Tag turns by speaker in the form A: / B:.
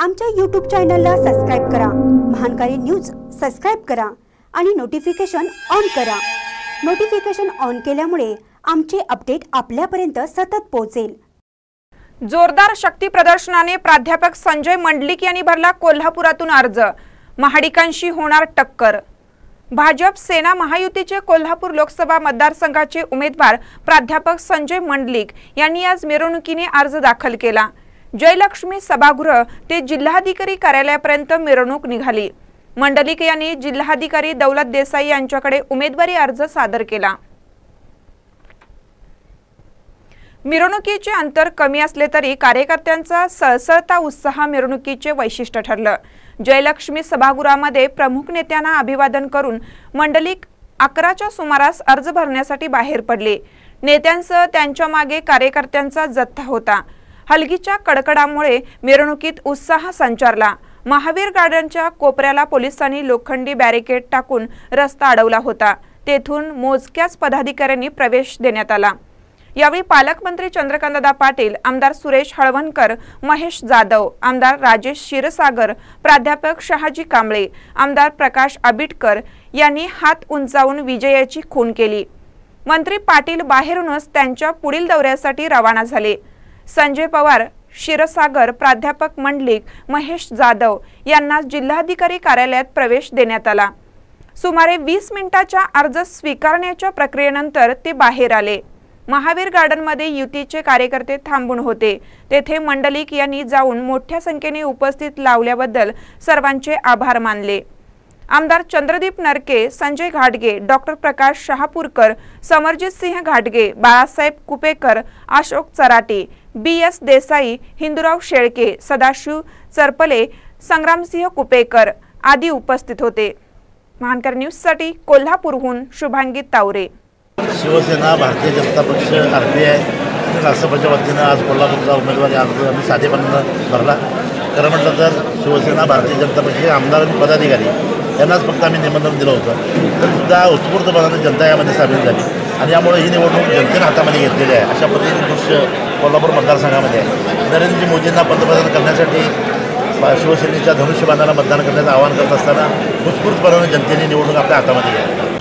A: आमच्या YouTube चॅनलला subscribe करा, महानकारी न्यूज सबस्क्राइब करा आणि नोटिफिकेशन ऑन करा। नोटिफिकेशन ऑन केल्यामुळे आमचे अपडेट आपल्यापर्यंत सतत पोहोचेल।
B: जोरदार शक्ती प्रदर्शनाने प्राध्यापक संजय मंडलिक यांनी भरला कोल्हापुरातून अर्ज, महाडिकांशी होणार टक्कर। भाजप सेना महायुतीचे कोल्हापूर लोकसभा मतदारसंघाचे उमेदवार प्राध्यापक संजय मंडलिक यांनी आज मिरवणुकीने अर्ज दाखल केला। जयलक्ष्मी सभागृह ते जिल्हाधिकारी कार्यालयापर्यंत मिरवणूक निघाली। मंडलिक यांनी जिल्हाधिकारी दौलत देसाई यांच्याकडे उमेदवारी अर्ज सादर केला। मिरवणुकीचे अंतर कमी असले तरी कार्यकर्त्यांचा सळसळता उत्साह मिरवणुकीचे वैशिष्ट्य ठरलं। जयलक्ष्मी सभागृहामध्ये प्रमुख नेत्यांना अभिवादन करून मंडलिक 11च्या सुमारास अर्ज भरण्यासाठी बाहेर पडले। नेत्यांसह त्यांच्या मागे कार्यकर्त्यांचा जत्था होता। हलगीच्या कडकडामुळे मिरवणुकीत उत्साह संचारला। महावीर गार्डनच्या कोपऱ्याला पोलिसांनी लोखंडी बॅरिकेड टाकून रस्ता अडवला होता। तेथून मोजक्याच पदाधिकाऱ्यांनी प्रवेश देण्यात आला। यावेळी पालकमंत्री चंद्रकांतदादा पाटील, आमदार सुरेश हळवणकर, महेश जाधव, आमदार राजेश क्षीरसागर, प्राध्यापक शहाजी कांबळे, आमदार प्रकाश आबिटकर यांनी हात उंचावून विजयाची खूण केली। मंत्री पाटील बाहेरूनच त्यांच्या पुढील दौऱ्यासाठी रवाना झाले। संजय पवार, क्षीरसागर, प्राध्यापक मंडलिक, महेश जाधव यांना जिल्हाधिकारी कार्यालयात प्रवेश देण्यात आला। सुमारे 20 मिनिटाच्या अर्ज स्वीकारण्याच्या प्रक्रियेनंतर ते बाहेर आले। महावीर गार्डनमध्ये युतीचे कार्यकर्ते थांबून होते। तेथे मंडलिक यांनी जाऊन मोठ्या संख्येने उपस्थित लावल्याबद्दल सर्वांचे आभार मानले। आमदार चंद्रदीप नरके, संजय घाटगे, डॉक्टर प्रकाश शहापूरकर, समरजित सिंह घाटगे, बाळासाहेब कुपेकर, अशोक चराटे, BS देसाई, हिंदूराव शेळके, सदाशिव चरपले, संग्रामसिंह कुपेकर आदी उपस्थित होते। महानकर न्यूजसाठी कोल्हापूरहून शुभांगी तावरे।
C: शिवसेना, भारतीय जनता पक्ष, RPI आणि राष्ट्रपतीच्या वतीनं आज कोल्हापूरचा उमेदवारी अर्ज आम्ही साधेपणानं भरला। खरं म्हटलं तर शिवसेना, भारतीय जनता पक्ष आमदार आणि पदाधिकारी यांनाच फक्त आम्ही निमंत्रण दिलं होतं, तरीसुद्धा उत्स्फूर्तपणाने जनता यामध्ये सामील झाली आणि यामुळे ही निवडणूक जनतेने हातामध्ये घेतलेली आहे। अशा पद्धतीने दृश्य कोल्हापूर मतदारसंघामध्ये आहे। नरेंद्रजी मोदींना पंतप्रधान करण्यासाठी शिवसेनेच्या धनुष्यबाणाला मतदान करण्याचं आवाहन करत असताना उत्स्फूर्तपणाने जनतेने निवडणूक आपल्या हातामध्ये घ्यावी।